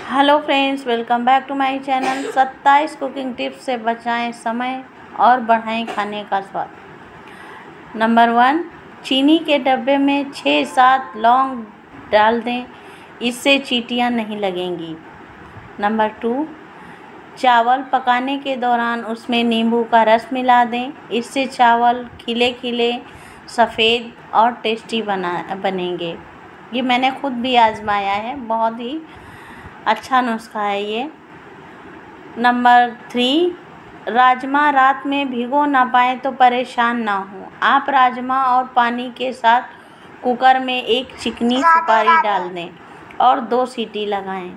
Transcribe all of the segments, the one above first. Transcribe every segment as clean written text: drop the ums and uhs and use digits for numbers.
Hello friends, welcome back to my channel 27 cooking tips से बचाएं समय और बढ़ाएं खाने का स्वाद। नंबर 1, चीनी के डब्बे में 6-7 लौंग डाल दें, इससे चींटियां नहीं लगेंगी। नंबर 2, चावल पकाने के दौरान उसमें नींबू का रस मिला दें, इससे चावल खिले खिले सफ़ेद और टेस्टी बनेंगे। ये मैंने खुद भी आजमाया है, बहुत ही अच्छा नुस्खा है ये। नंबर 3, राजमा रात में भिगो ना पाए तो परेशान ना हो। आप राजमा और पानी के साथ कुकर में एक चिकनी सुपारी डाल दें और 2 सीटी लगाएं।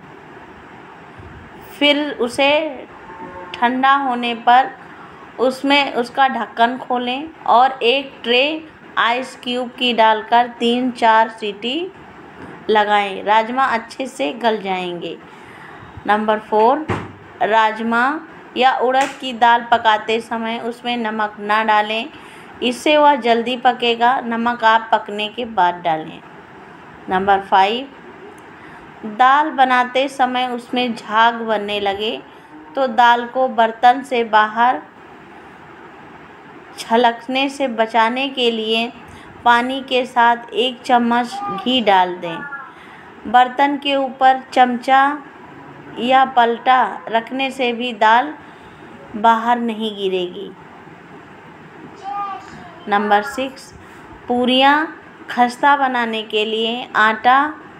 फिर उसे ठंडा होने पर उसमें उसका ढक्कन खोलें और एक ट्रे आइस क्यूब की डालकर 3-4 सीटी लगाएं। राजमा अच्छे से गल जाएंगे। नंबर 4, राजमा या उड़द की दाल पकाते समय उसमें नमक ना डालें, इससे वह जल्दी पकेगा। नमक आप पकने के बाद डालें। नंबर 5, दाल बनाते समय उसमें झाग बनने लगे तो दाल को बर्तन से बाहर छलकने से बचाने के लिए पानी के साथ 1 चम्मच घी डाल दें। बर्तन के ऊपर चमचा या पलटा रखने से भी दाल बाहर नहीं गिरेगी। नंबर 6, पूरियाँ खस्ता बनाने के लिए आटा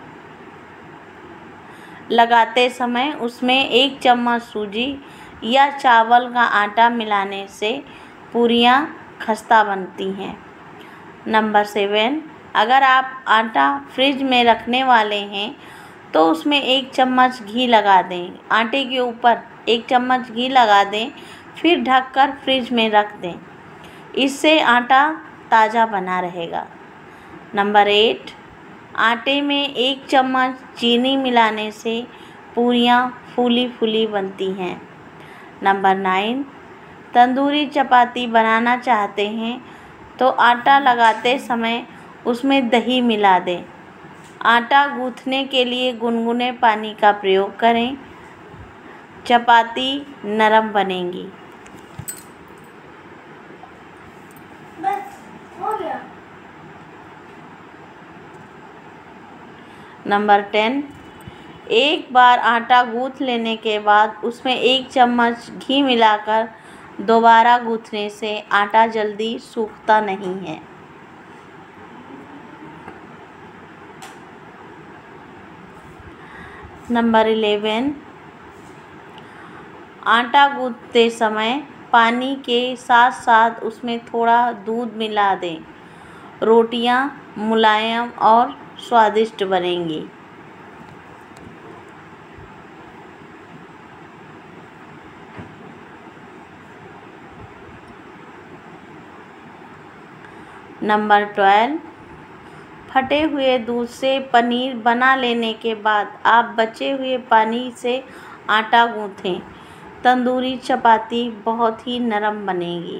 लगाते समय उसमें 1 चम्मच सूजी या चावल का आटा मिलाने से पूरियाँ खस्ता बनती हैं। नंबर 7, अगर आप आटा फ्रिज में रखने वाले हैं तो उसमें 1 चम्मच घी लगा दें। आटे के ऊपर 1 चम्मच घी लगा दें, फिर ढककर फ्रिज में रख दें, इससे आटा ताज़ा बना रहेगा। नंबर 8, आटे में 1 चम्मच चीनी मिलाने से पूरियाँ फूली फूली बनती हैं। नंबर 9, तंदूरी चपाती बनाना चाहते हैं तो आटा लगाते समय उसमें दही मिला दें। आटा गूँथने के लिए गुनगुने पानी का प्रयोग करें, चपाती नरम बनेगी। बस हो गया। नंबर 10, एक बार आटा गूँथ लेने के बाद उसमें 1 चम्मच घी मिलाकर दोबारा गूँथने से आटा जल्दी सूखता नहीं है। नंबर 11, आटा गूँथते समय पानी के साथ साथ उसमें थोड़ा दूध मिला दें। रोटियां मुलायम और स्वादिष्ट बनेंगी। नंबर 12, फटे हुए दूध से पनीर बना लेने के बाद आप बचे हुए पानी से आटा गूँथें। तंदूरी चपाती बहुत ही नरम बनेगी।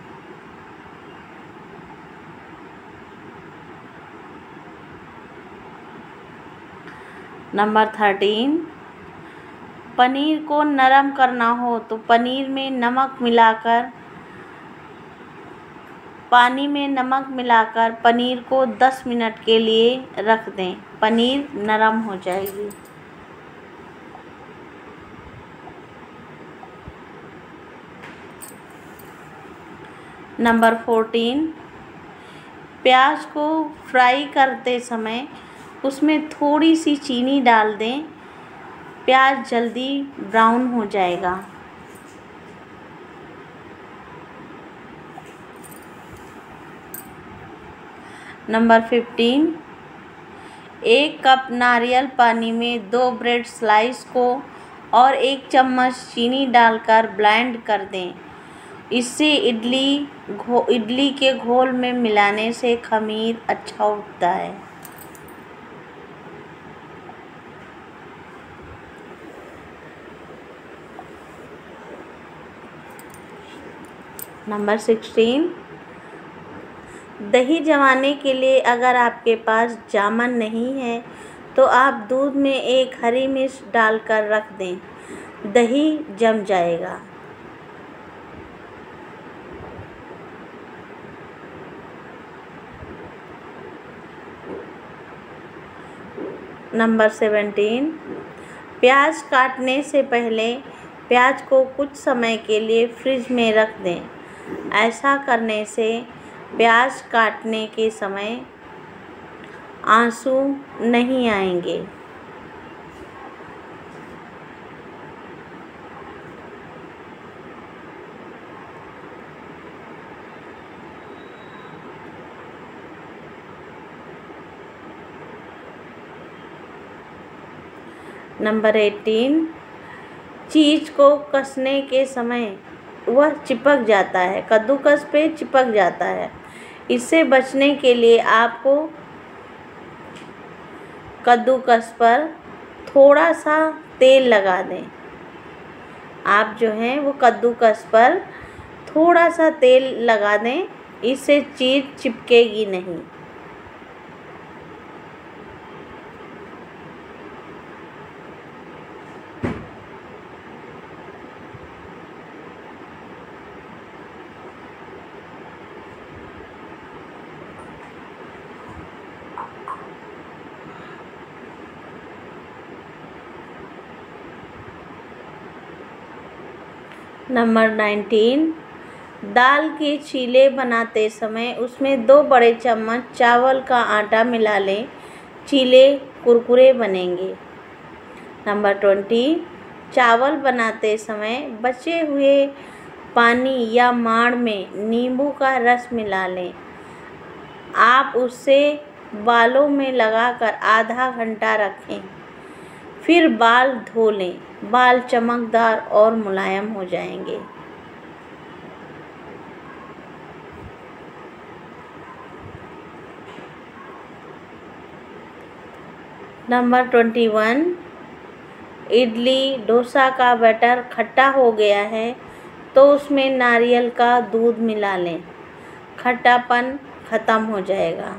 नंबर 13, पनीर को नरम करना हो तो पानी में नमक मिलाकर पनीर को 10 मिनट के लिए रख दें, पनीर नरम हो जाएगी। नंबर 14, प्याज को फ्राई करते समय उसमें थोड़ी सी चीनी डाल दें, प्याज जल्दी ब्राउन हो जाएगा। नंबर 15, 1 कप नारियल पानी में 2 ब्रेड स्लाइस को और 1 चम्मच चीनी डालकर ब्लेंड कर दें, इससे इडली के घोल में मिलाने से खमीर अच्छा उठता है। नंबर 16, दही जमाने के लिए अगर आपके पास जामन नहीं है तो आप दूध में एक हरी मिर्च डालकर रख दें, दही जम जाएगा। नंबर 17, प्याज काटने से पहले प्याज को कुछ समय के लिए फ्रिज में रख दें। ऐसा करने से प्याज काटने के समय आंसू नहीं आएंगे। नंबर 18, चीज़ को कसने के समय वह चिपक जाता है, कद्दूकस पे चिपक जाता है। इससे बचने के लिए आपको कद्दूकस पर थोड़ा सा तेल लगा दें। आप जो हैं वो कद्दूकस पर थोड़ा सा तेल लगा दें, इससे चीज़ चिपकेगी नहीं। नंबर 19, दाल के चीले बनाते समय उसमें 2 बड़े चम्मच चावल का आटा मिला लें, चीले कुरकुरे बनेंगे। नंबर 20, चावल बनाते समय बचे हुए पानी या माड़ में नींबू का रस मिला लें। आप उससे बालों में लगाकर आधा घंटा रखें, फिर बाल धो लें। बाल चमकदार और मुलायम हो जाएंगे। नंबर 21, इडली डोसा का बैटर खट्टा हो गया है तो उसमें नारियल का दूध मिला लें, खट्टापन ख़त्म हो जाएगा।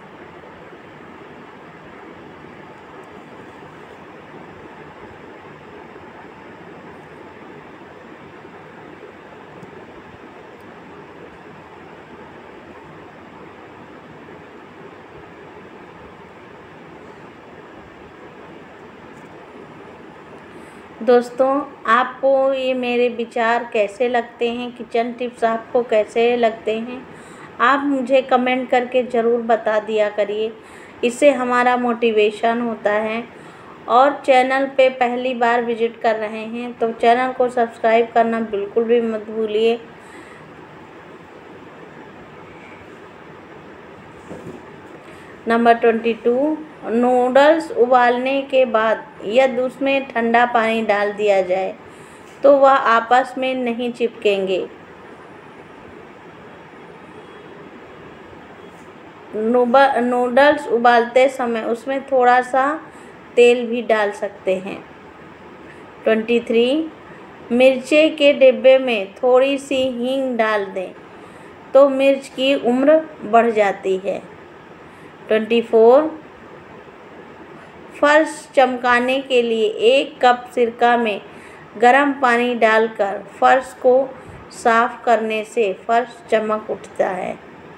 दोस्तों, आपको ये मेरे विचार कैसे लगते हैं, किचन टिप्स आपको कैसे लगते हैं, आप मुझे कमेंट करके ज़रूर बता दिया करिए। इससे हमारा मोटिवेशन होता है। और चैनल पे पहली बार विज़िट कर रहे हैं तो चैनल को सब्सक्राइब करना बिल्कुल भी मत भूलिए। नंबर 22, नूडल्स उबालने के बाद यदि उसमें ठंडा पानी डाल दिया जाए तो वह आपस में नहीं चिपकेंगे। नूडल्स उबालते समय उसमें थोड़ा सा तेल भी डाल सकते हैं। 23, मिर्चे के डिब्बे में थोड़ी सी हींग डाल दें तो मिर्च की उम्र बढ़ जाती है। 24, फर्श चमकाने के लिए 1 कप सिरका में गर्म पानी डालकर फर्श को साफ करने से फर्श चमक उठता है।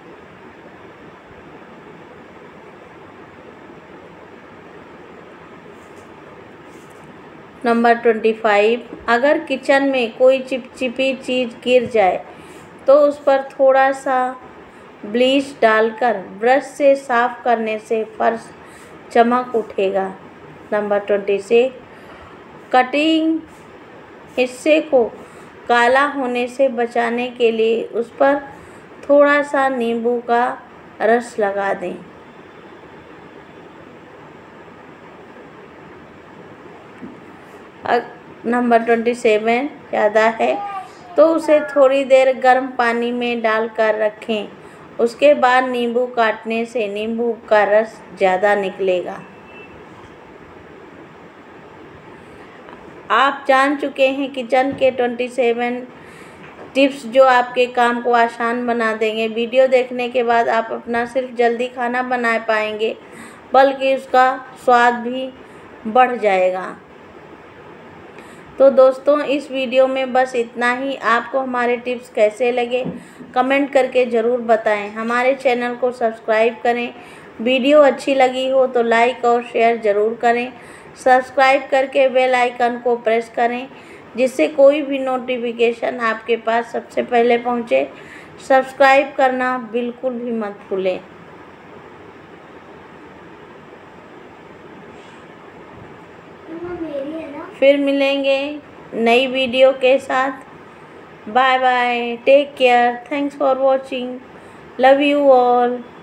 नंबर 25, अगर किचन में कोई चिपचिपी चीज़ गिर जाए तो उस पर थोड़ा सा ब्लीच डालकर ब्रश से साफ करने से फर्श चमक उठेगा। नंबर 26, कटिंग हिस्से को काला होने से बचाने के लिए उस पर थोड़ा सा नींबू का रस लगा दें। नंबर 27, ज़्यादा है तो उसे थोड़ी देर गर्म पानी में डालकर रखें, उसके बाद नींबू काटने से नींबू का रस ज़्यादा निकलेगा। आप जान चुके हैं किचन के 27 टिप्स जो आपके काम को आसान बना देंगे। वीडियो देखने के बाद आप अपना सिर्फ जल्दी खाना बना पाएंगे, बल्कि उसका स्वाद भी बढ़ जाएगा। तो दोस्तों इस वीडियो में बस इतना ही। आपको हमारे टिप्स कैसे लगे कमेंट करके ज़रूर बताएं। हमारे चैनल को सब्सक्राइब करें। वीडियो अच्छी लगी हो तो लाइक और शेयर ज़रूर करें। सब्सक्राइब करके बेल आइकन को प्रेस करें जिससे कोई भी नोटिफिकेशन आपके पास सबसे पहले पहुंचे। सब्सक्राइब करना बिल्कुल भी मत भूलें। मेरी है ना। फिर मिलेंगे नई वीडियो के साथ। Bye bye, take care, thanks for watching, love you all.